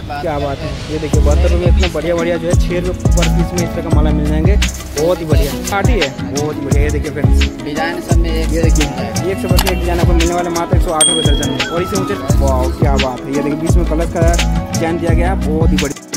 क्या बात है। ये देखिए 72 रुपये इतने बढ़िया बढ़िया जो है 6 रुपये पर पीस में इस तरह का माला मिल जाएंगे। बहुत ही बढ़िया पार्टी है, बहुत ही बढ़िया। ये देखिए फ्रेंड्स डिजाइन सब में ये देखिए 1 से बढ़ के एक डिजाइन आपको मिलने वाले मात्र 108 रुपये दर्जन में। और इसे ऊँचे वाह क्या बात है। ये देखिए बीच में कलर का डिजाइन दिया गया है, बहुत ही बढ़िया।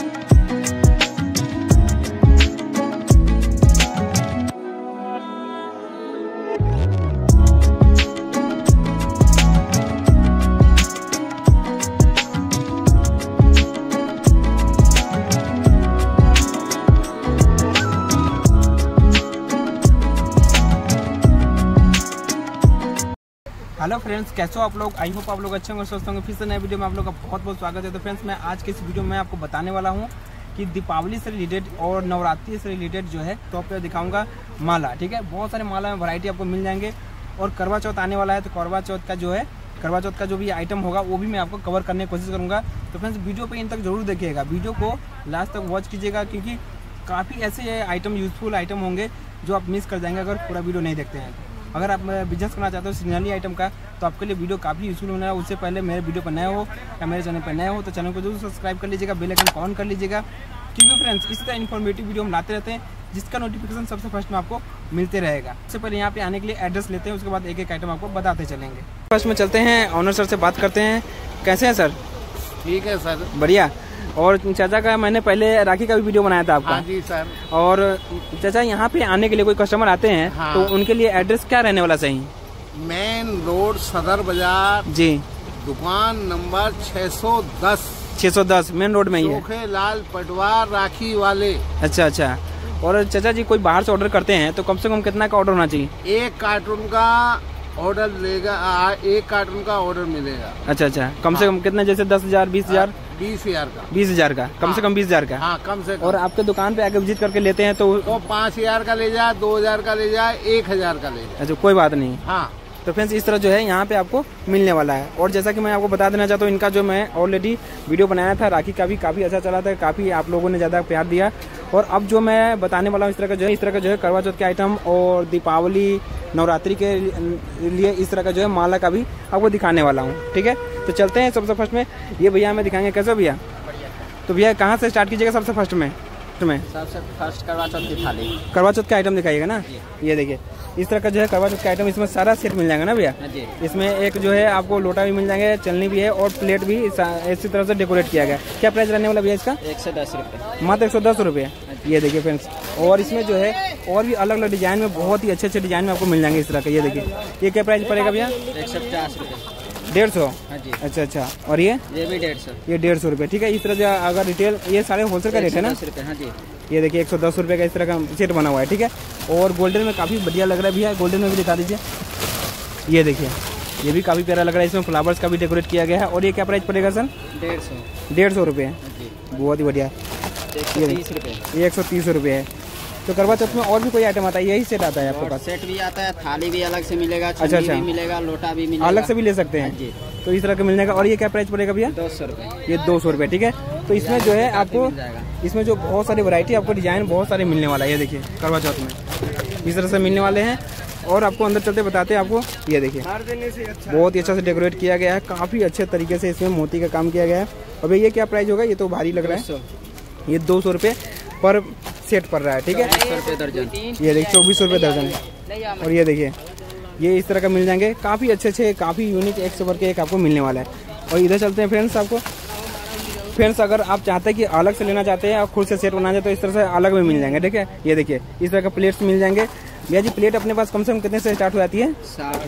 हेलो फ्रेंड्स, कैसे हो आप लोग? आई होप आप लोग अच्छे होंगे, सोचते होंगे। फिर से नए वीडियो में आप लोग का बहुत बहुत स्वागत है। तो फ्रेंड्स, मैं आज के इस वीडियो में आपको बताने वाला हूं कि दीपावली से रिलेटेड और नवरात्रि से रिलेटेड जो है तो पे दिखाऊंगा माला। ठीक है, बहुत सारे माला में वैरायटी आपको मिल जाएंगे। और करवा चौथ आने वाला है, तो करवा चौथ का जो भी आइटम होगा वो भी मैं आपको कवर करने की कोशिश करूँगा। तो फ्रेंड्स, वीडियो पर इन तक जरूर देखिएगा, वीडियो को लास्ट तक वॉच कीजिएगा, क्योंकि काफ़ी ऐसे आइटम यूजफुल आइटम होंगे जो आप मिस कर जाएंगे अगर पूरा वीडियो नहीं देखते हैं। अगर आप बिजनेस करना चाहते हो सीजनली आइटम का, तो आपके लिए वीडियो काफ़ी यूजफुल होना है। उससे पहले मेरे वीडियो पर नए हो या मेरे चैनल पर नए हो तो चैनल को जरूर सब्सक्राइब कर लीजिएगा, बेल आइकन ऑन कर लीजिएगा, क्योंकि फ्रेंड्स इसी तरह इन्फॉर्मेटिव वीडियो हम लाते रहते हैं जिसका नोटिफिकेशन सबसे फर्स्ट में आपको मिलते रहेगा। उससे पहले यहाँ पे आने के लिए एड्रेस लेते हैं, उसके बाद एक एक आइटम आपको बताते चलेंगे। फर्स्ट में चलते हैं, ऑनर सर से बात करते हैं। कैसे हैं सर? ठीक है सर, बढ़िया। और चाचा का मैंने पहले राखी का भी वीडियो बनाया था आपका। हाँ जी सर। और चाचा यहाँ पे आने के लिए कोई कस्टमर आते हैं हाँ। तो उनके लिए एड्रेस क्या रहने वाला चाहिए? मेन रोड सदर बाजार जी, दुकान नंबर 610 मेन रोड में ही है। चोखे लाल पटवार राखी वाले। अच्छा। और चाचा जी कोई बाहर से ऑर्डर करते हैं तो कम से कम कितना का ऑर्डर होना चाहिए? 1 कार्टून का ऑर्डर लेगा, 1 कार्टून का ऑर्डर मिलेगा। अच्छा। कम से कम कितना, जैसे 10,000 20,000? 20,000 का कम से कम 20,000 का। हाँ, कम से कम। और आपके दुकान पे आके विजिट करके लेते हैं तो 5,000 का ले जाए, 2,000 का ले जाए, 1,000 का ले जाए। अच्छा, कोई बात नहीं। हाँ, तो फ्रेंड्स इस तरह जो है यहाँ पे आपको मिलने वाला है। और जैसा कि मैं आपको बता देना चाहता हूँ, इनका जो मैं ऑलरेडी वीडियो बनाया था राखी का भी काफ़ी अच्छा चला था, काफ़ी आप लोगों ने ज़्यादा प्यार दिया। और अब जो मैं बताने वाला हूँ इस तरह का जो है करवा चौथ के आइटम और दीपावली नवरात्रि के लिए इस तरह का जो है माला का भी आपको दिखाने वाला हूँ। ठीक है, तो चलते हैं। सबसे फर्स्ट में ये भैया हमें दिखाएंगे। कैसे भैया? तो भैया कहाँ से स्टार्ट कीजिएगा? सबसे फर्स्ट में सबसे फर्स्ट करवा चौथ की थाली, करवा चौथ का आइटम दिखाइएगा ना। ये देखिए इस तरह का जो है करवा चौथ का आइटम, इसमें सारा सेट मिल जाएगा ना भैया। इसमें एक जो है आपको लोटा भी मिल जाएंगे, चलनी भी है और प्लेट भी इसी तरह से डेकोरेट किया गया। क्या प्राइस रहने वाला भैया इसका? 110 रुपये, मात्र 110 रुपये। ये देखिए फ्रेंड्स, और इसमें जो है और भी अलग अलग डिजाइन में बहुत ही अच्छे डिजाइन में आपको मिल जाएंगे इस तरह का। ये देखिए ये क्या प्राइस पड़ेगा भैया? 150 रुपये। 150? अच्छा। और ये भी 150, ये 150 रुपये। ठीक है, इस तरह से अगर रिटेल, ये सारे होलसेल का रेट है ना? 110 रुपये। हाँ जी, ये देखिए 110 रुपये का इस तरह का सेट बना हुआ है। ठीक है, और गोल्डन में काफ़ी बढ़िया लग रहा है भैया, गोल्डन में भी दिखा दीजिए। ये देखिए ये भी काफ़ी प्यारा लग रहा है, इसमें फ्लावर्स का भी डेकोरेट किया गया है। और ये क्या प्राइस पड़ेगा सर? 150 रुपये। बहुत ही बढ़िया। 130 रुपये, ये 130 रुपये है। तो करवा चौथ में और भी कोई आइटम आता है? यही सेट आता है आपके पास? सेट भी आता है, थाली भी अलग से मिलेगा, अच्छा भी मिलेगा, लोटा भी मिलेगा, अलग से भी ले सकते हैं जी। तो इस तरह का मिलने का। और ये क्या प्राइस पड़ेगा भैया? 200 रुपये। ये 200 रुपये। ठीक है, तो इसमें जो है आपको इसमें जो बहुत सारी वैरायटी आपको डिजाइन बहुत सारे मिलने वाला है। ये देखिए करवा चौथ में इस तरह से मिलने वाले हैं। और आपको अंदर चलते बताते हैं आपको। ये देखिए बहुत ही अच्छा से डेकोरेट किया गया है, काफ़ी अच्छे तरीके से इसमें मोती का काम किया गया है। और भैया ये क्या प्राइस होगा? ये तो भारी लग रहा है। ये 200 रुपये पर सेट पड़ रहा है। ठीक है, 24 रुपये दर्जन। ये देखिए 24 रुपये दर्जन। और ये देखिए ये इस तरह का मिल जाएंगे, काफ़ी अच्छे काफ़ी यूनिक, एक से बढ़ के एक आपको मिलने वाला है। और इधर चलते हैं फ्रेंड्स, अगर आप चाहते हैं कि अलग से लेना चाहते हैं और खुद से सेट बनाना चाहते हैं तो इस तरह से अलग में मिल जाएंगे। ठीक है, ये देखिए इस तरह का प्लेट्स मिल जाएंगे भैया जी। प्लेट अपने पास कम से कम कितने से स्टार्ट हो जाती है?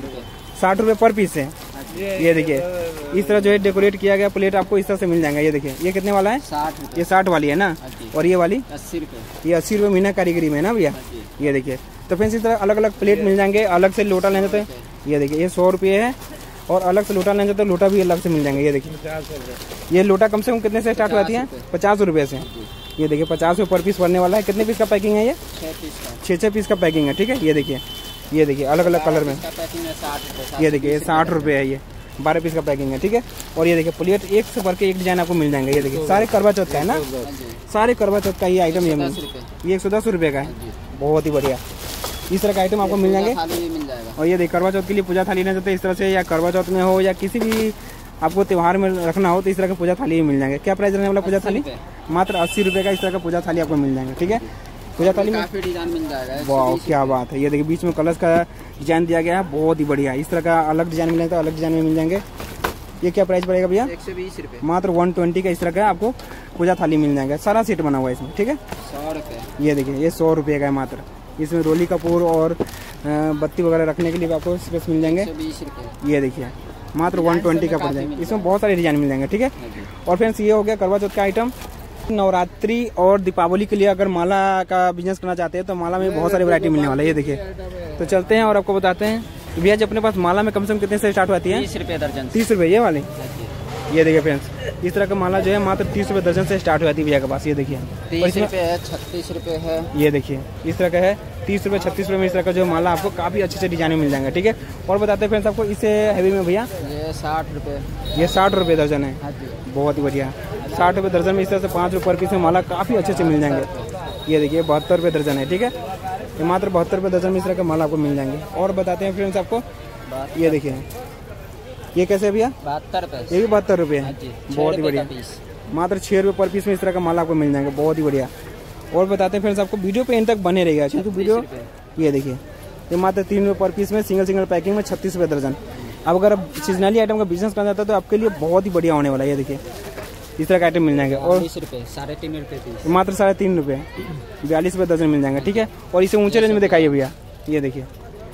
60 रुपये पर पीस है। ये देखिए इस तरह जो है डेकोरेट किया गया प्लेट आपको इस तरह से मिल जाएगा। ये देखिए ये कितने वाला है? 60 रुपये। ये 60 वाली है ना? और ये वाली 80 रुपये। ये 80 रुपये मीना कारीगरी में है ना भैया? ये देखिए, तो फ्रेंड्स इस तरह अलग अलग प्लेट मिल जाएंगे। अलग से लोटा लेने तो ये देखिए ये 100 रुपये है। और अलग से लोटा लेंगे तो लोटा भी अलग से मिल जाएंगे। ये देखिए ये लोटा कम से कम कितने से स्टार्ट हो जाती है? 50 रुपये से। ये देखिए 50 रुपये पर पीस पड़ने वाला है। कितने पीस का पैकिंग है? ये 6 पीस का पैकिंग है। ठीक है, ये देखिए अलग अलग कलर में। ये देखिए 60 रुपये है। ये 12 पीस का पैकिंग है। ठीक है, और ये देखिए प्लेट एक से भर के एक डिजाइन आपको मिल जाएंगे। ये देखिए सारे करवा चौथ का है ना? सारे करवा चौथ का ये आइटम ये 110 रुपये का है। बहुत ही बढ़िया। इस तरह का आइटम आपको मिल जाएंगे। थाली भी मिल जाएगा। और ये देखिए करवा चौथ के लिए पूजा थाली लेना चाहते हैं इस तरह से, या करवा चौथ में हो या किसी भी आपको त्योहार में रखना हो तो इस तरह का पूजा थाली भी मिल जाएंगे। क्या प्राइस रहने वाला पूजा थाली? मात्र 80 रुपये का इस तरह का पूजा थाली आपको मिल जाएंगे। ठीक है, पूजा थाली में काफी डिजाइन मिल जाएगा। वाह क्या बात है। ये देखिए बीच में कलश का डिजाइन दिया गया है, बहुत ही बढ़िया। इस तरह का अलग डिजाइन मिलेगा तो अलग डिजाइन में मिल जाएंगे। ये क्या प्राइस पड़ेगा भैया? 120 रुपये। मात्र 120 का इस तरह का आपको पूजा थाली मिल जाएगा। सारा सेट बना हुआ है इसमें। ठीक है, 100 रुपये। ये देखिए ये 100 रुपये का है मात्र। इसमें रोली कपूर और बत्ती वगैरह रखने के लिए भी आपको स्पेस मिल जाएंगे। 120 रुपये। ये देखिए मात्र 120 का पड़ जाएगा। इसमें बहुत सारे डिजाइन मिल जाएंगे। ठीक है, और फ्रेंड्स ये हो गया करवा चौथ का आइटम। नवरात्रि और दीपावली के लिए अगर माला का बिजनेस करना चाहते हैं तो माला में बहुत सारी वैरायटी मिलने वाला है। ये देखिए, तो चलते हैं और आपको बताते हैं भैया जी अपने पास माला में कम से कम कितने से स्टार्ट होती है? 30 रुपये दर्जन। 30 रुपये ये वाली। ये देखिए फ्रेंड्स, इस तरह का माला जो है मात्र 30 रुपये दर्जन से स्टार्ट हो जाती है भैया के पास। ये देखिए 30 रुपये है, 36 रुपये है। ये देखिए इस तरह का है 30 रुपये 36 रुपये में इस तरह का जो माला आपको काफी अच्छे से डिजाइन में मिल जाएंगे। ठीक है, और बताते हैं फ्रेंड्स आपको इससे हैवी में भैया ये 60 रुपये। ये 60 रुपये दर्जन है। हाँ जी, बहुत ही बढ़िया। 60 रुपये दर्जन में इस तरह से 5 रुपये पर पीस में माला काफी अच्छे से मिल जाएंगे। ये देखिए 72 रुपये दर्जन है। ठीक है, ये मात्र 72 रुपये दर्जन में इस तरह का माला आपको मिल जाएंगे। और बताते हैं फ्रेंड्स आपको, ये देखिए ये कैसे है भैया? 72 रुपये। ये भी 72 रुपये है। हाँ जी, बहुत ही 6 रुपये बढ़िया। का पीस। मात्र 6 रुपये पर पीस में इस तरह का माला आपको मिल जाएंगे। बहुत ही बढ़िया। और बताते हैं फ्रेंड्स आपको वीडियो पे इन तक बने रहेगा क्योंकि वीडियो ये देखिए ये मात्र 3 रुपये पर पीस में सिंगल पैकिंग में 36 रुपये दर्जन। अब अगर आप सीजनली आइटम का बिजनेस करना चाहते हैं तो आपके लिए बहुत ही बढ़िया होने वाला है। ये देखिए इस तरह का आइटम मिल जाएंगे। और 40 रुपये, 3.5 रुपये पीस। मात्र 3.5 रुपये 42 रुपये दर्जन मिल जाएंगे। ठीक है, और इसे ऊंचे रेंज में दिखाइए भैया। ये देखिए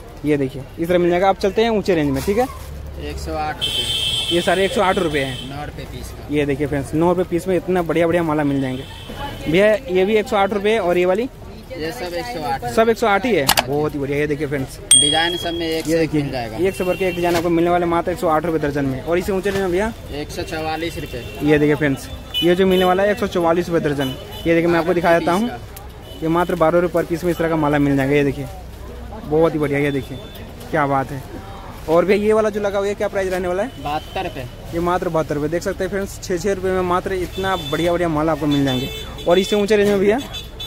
इस तरह मिल जाएगा। अब चलते हैं ऊंचे रेंज में। ठीक है, 108 रुपये। ये सारे 108 रुपये हैं। 9 रुपये पीस का। ये देखिए फ्रेंड्स 9 रुपये पीस में इतना बढ़िया माला मिल जाएंगे भैया। ये भी 108 रुपये और ये वाली ये सब 108। सब 108 ही है। बहुत ही बढ़िया। ये देखिए फ्रेंड्स, डिजाइन सब में एक ये से एक देखिए मिल जाएगा। एक से बढ़ के एक डिजाइन आपको मिलने वाले मात्र 108 रुपये दर्जन में। और इसे ऊंचे रेंज में भैया 144 रुपये। ये देखिए फ्रेंड्स, ये जो मिलने वाला है 144 रुपये दर्जन। ये देखिए मैं आपको दिखा देता हूँ। ये मात्र 12 रुपये पर पीस में इस तरह का माला मिल जाएगा। ये देखिए बहुत ही बढ़िया। ये देखिए क्या बात है। और भैया ये वाला जो लगा हुआ है क्या प्राइस रहने वाला है? 72 रुपये। ये मात्र 72 रुपये। देख सकते हैं फ्रेंड्स 6 रुपये में मात्र इतना बढ़िया माला आपको मिल जाएंगे। और इससे ऊंचे रेंज में भैया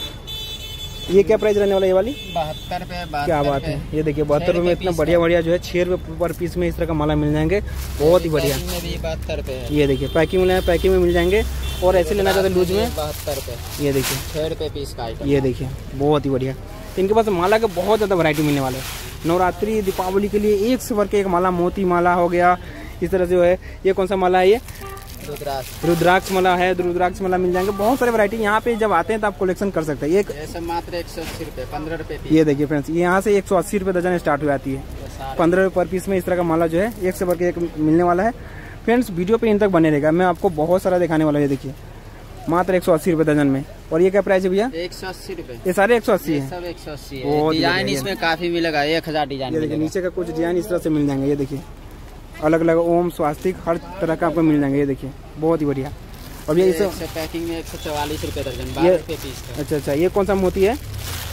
ये क्या प्राइस रहने वाला है? ये वाली 72 रुपये। क्या बात है। ये देखिए 72 रुपये में इतना बढ़िया जो है 6 रुपये पर पीस में इस तरह का माला मिल जाएंगे। बहुत ही बढ़िया। में भी 72 रुपये है। ये देखिए पैकिंग में पैकिंग में मिल जाएंगे। और ऐसे लेना चाहते लूज में 72 रुपये। ये देखिए 6 रुपये पीस का आइटम। ये देखिए बहुत ही बढ़िया। इनके पास माला के बहुत ज़्यादा वैरायटी मिलने वाले हैं। नवरात्रि दीपावली के लिए एक से बढ़ के एक माला, मोती माला हो गया इस तरह से जो है। ये कौन सा माला है? ये रुद्राक्ष माला है। रुद्राक्ष माला मिल जाएंगे। बहुत सारे वैरायटी यहाँ पे जब आते हैं तो आप कलेक्शन कर सकते हैं। ये सब मात्र 180 रुपये, 15 रुपये पीस। ये देखिए फ्रेंड्स, ये यहाँ से 180 रुपये दर्जन स्टार्ट हो जाती है। 15 रुपये पर पीस में इस तरह का माला जो है एक से बढ़ के एक मिलने वाला है। फ्रेंड्स वीडियो पे इन तक बने रहेगा, मैं आपको बहुत सारा दिखाने वाला है। ये देखिए मात्र 180 रुपये दर्जन में। और ये क्या प्राइस है भैया? 180 रुपये। ये सारे 180 है। सब 180 है। डिजाइन इसमें काफी मिलेगा, 1000 डिजाइन। ये देखिए नीचे का कुछ डिजाइन इस तरह से मिल जाएंगे। ये देखिए अलग अलग ओम स्वास्तिक हर तरह का आपको मिल जाएंगे। ये देखिए बहुत ही बढ़िया। और ये इसे पैकिंग में 144 रुपये दर्जन, 12 रुपये पीस का। अच्छा, ये कौन सा मोती है?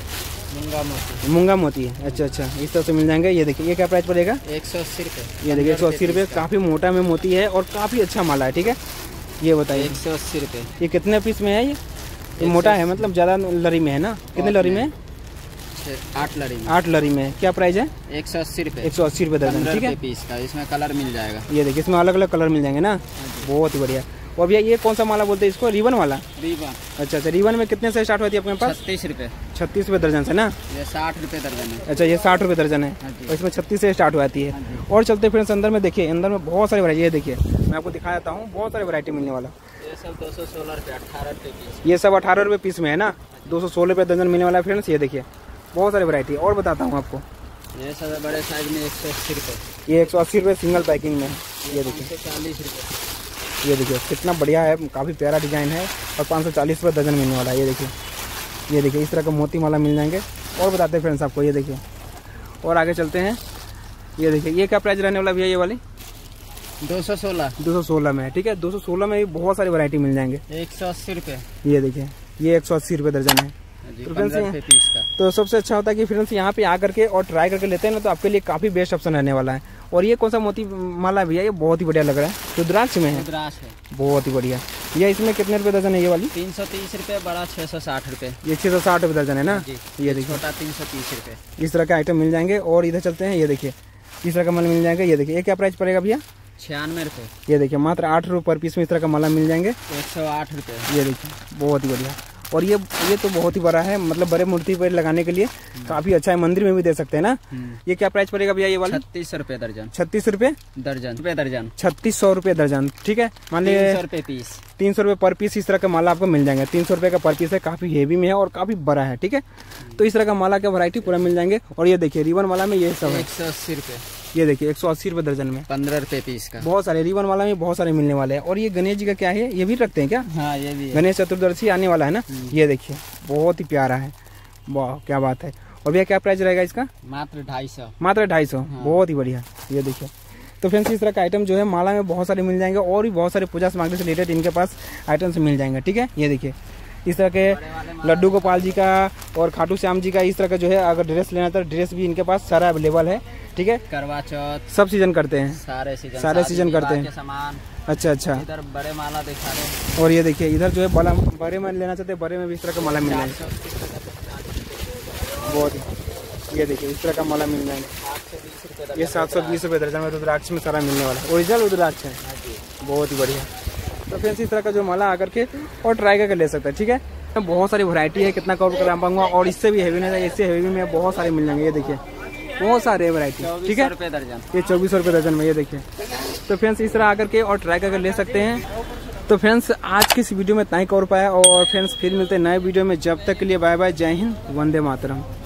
मूंगा मोती है। अच्छा, इस तरह से मिल जाएंगे। ये देखिए ये क्या प्राइस पड़ेगा? 180 रुपये। ये देखिए 180 रुपये। काफी मोटा में मोती है और काफी अच्छा माला है। ठीक है, ये बताइए 180 रुपये। ये कितने पीस में है? ये मोटा है मतलब ज्यादा लरी में है ना? कितने लरी में? 8 लरी में। 8 लरी में। क्या प्राइस है? 180 रुपये। 180 रुपये दर्जन। ठीक है, पीस का। इसमें कलर मिल जाएगा। ये देखिए इसमें अलग अलग कलर मिल जाएंगे ना। बहुत ही बढ़िया। और भैया ये कौन सा माला बोलते हैं इसको? रिबन वाला। रिबन। अच्छा, रिबन में कितने से स्टार्ट होती है अपने पास? 36 रुपये। 36 रुपये दर्जन से ना? ये 60 रुपये दर्जन है। अच्छा, ये 60 रुपये दर्जन है और इसमें 36 से स्टार्ट हो जाती है। और चलते फ्रेंड्स अंदर में देखिए, अंदर में बहुत सारी वैरायटी। ये देखिए मैं आपको दिखा देता हूँ, बहुत सारी वैरायटी मिलने वाला। ये सब 216 रुपये, 18 रुपये पीस। ये सब 18 रुपये पीस में है ना? 216 रुपये दर्जन मिलने वाला है फ्रेंड्स। ये देखिए बहुत सारी वैरायटी। और बताता हूँ आपको, ये सब बड़े साइज में 180 रुपये। ये 180 रुपये सिंगल पैकिंग में। ये देखिए 540 रुपये। ये देखिए कितना बढ़िया है, काफ़ी प्यारा डिजाइन है। और 540 रुपये दर्जन मिलने वाला है। ये देखिए इस तरह का मोती माला मिल जाएंगे। और बताते हैं फ्रेंड्स आपको, ये देखिए और आगे चलते हैं। ये देखिए ये क्या प्राइस रहने वाला भैया? ये वाली 216 में है। ठीक है, 216 में भी बहुत सारी वैरायटी मिल जाएंगे। 180 रुपये। ये देखिए ये 180 रुपये दर्जन है। तो फ्रेंड्स तो सबसे अच्छा होता है कि फ्रेंड्स यहाँ पे आकर के और ट्राई करके लेते हैं ना, तो आपके लिए काफ़ी बेस्ट ऑप्शन रहने वाला है। और ये कौन सा मोती माला भैया? ये बहुत ही बढ़िया लग रहा है। रुद्राक्ष में है। रुद्राक्ष है। बहुत ही बढ़िया। ये इसमें कितने रुपए दर्जन है? ये वाली 330 रुपये, बड़ा 660 रुपये। ये 660 रुपये दर्जन है ना? ये देखिए छोटा 330 रुपये। इस तरह के आइटम मिल जाएंगे। और इधर चलते हैं। ये देखिए इस तरह का माल मिल जाएगा। ये देखिए ये क्या प्राइस पड़ेगा भैया? 96 रुपए। ये देखिए मात्र 8 रुपये पर पीस में इस तरह का माला मिल जाएंगे। 108 रुपए। ये देखिए बहुत ही बढ़िया। और ये तो बहुत ही बड़ा है, मतलब बड़े मूर्ति पर लगाने के लिए काफी अच्छा है, मंदिर में भी दे सकते हैं ना। ये क्या प्राइस पड़ेगा भैया ये वाला? 36 रुपए दर्जन। 36 रुपए दर्जन। 3600 रुपए दर्जन, ठीक है। मान लीजिए 300 रुपए पीस। 300 रुपए पर पीस इस तरह का माला आपको मिल जाएंगे। 300 रुपए का पर पीस है, काफी हेवी में है और काफी बड़ा है, ठीक है। तो इस तरह का माला का वैरायटी पूरा मिल जाएंगे। और ये देखिए रिबन माला में ये सब है 180 रुपए। ये देखिए 180 रुपए दर्जन में 15 रुपए पीस का। बहुत सारे रिबन वाला में बहुत सारे मिलने वाले हैं। और ये गणेश जी का क्या है, ये भी रखते हैं क्या? हाँ ये भी है। गणेश चतुर्दशी आने वाला है ना। ये देखिए बहुत ही प्यारा है, वाह क्या बात है। और भैया क्या प्राइस रहेगा इसका? मात्र 250। मात्र 250। बहुत ही बढ़िया। ये देखिए तो फ्रेंड्स इस तरह का आइटम जो है माला में बहुत सारे मिल जाएंगे और भी बहुत सारे पूजा सामग्री से रिलेटेड इनके पास आइटम्स मिल जाएंगे, ठीक है। ये देखिए इस तरह के लड्डू गोपाल जी का और खाटू श्याम जी का इस तरह का जो है, अगर ड्रेस लेना तो ड्रेस भी इनके पास सारा अवेलेबल है, ठीक है। करवा चौथ सब सीजन करते हैं, सारे सीजन करते हैं। सामान। अच्छा। इधर बड़े माला दिखा रहे। और ये देखिए इधर जो है बड़े में लेना चाहते हैं, बड़े में भी इस तरह का माला मिल जाएंगे। बहुत ही ये देखिए इस तरह का माला मिल जाएंगे। ये 720 रुपये दर्जन में रुद्राक्ष में सारा मिलने वाला है, ओरिजिनल रुद्राक्ष है। बहुत ही बढ़िया। तो फ्रेंड्स इस तरह का जो माला आकर के और ट्राई करके ले सकते हैं, ठीक है। बहुत सारी वैरायटी है, कितना कवर कर पाऊंगा। और इससे भी हेवी नहीं, इससे हेवी में बहुत सारे मिल जाएंगे। ये देखिए बहुत सारे वैरायटी, ठीक है। ये 2400 रुपये दर्जन में, ये देखिए। तो फ्रेंड्स इस तरह आकर के और ट्राई करके ले सकते हैं। तो फ्रेंड्स आज की इस वीडियो में इतना ही कवर पाया। और फ्रेंड्स फिर मिलते हैं नए वीडियो में, जब तक के लिए बाय बाय, जय हिंद, वंदे मातरम।